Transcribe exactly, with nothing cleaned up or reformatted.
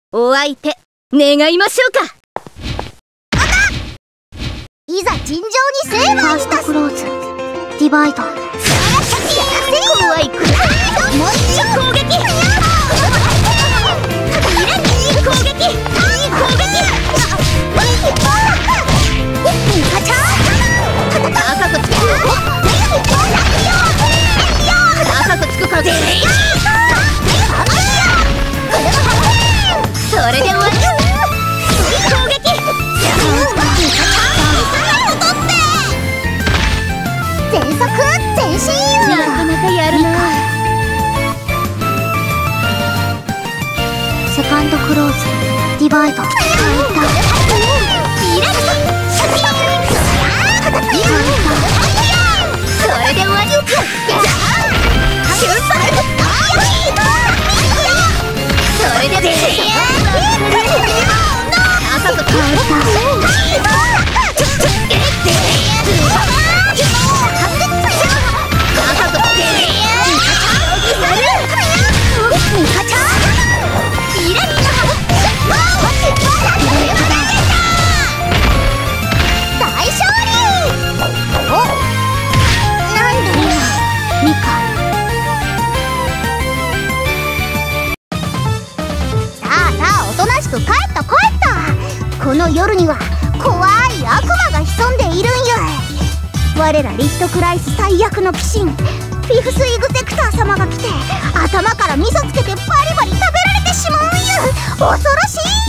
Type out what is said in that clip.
お相手願いましょうか。 いざ尋常に成敗したクローズディバイド。怖いくらいもう一度攻撃。いい攻撃、いい攻撃。赤くつく赤くつくからでそれで終わり。攻撃全速全身よ。なかなかやるな。セカンドクローズディバイド。それで終わり。それで赤く変わこの夜には怖い悪魔が潜んでいるんよ。我らリットクライス最悪の鬼神フィフスイグゼクター様が来て頭から味噌つけてバリバリ食べられてしまうんよ。恐ろしい。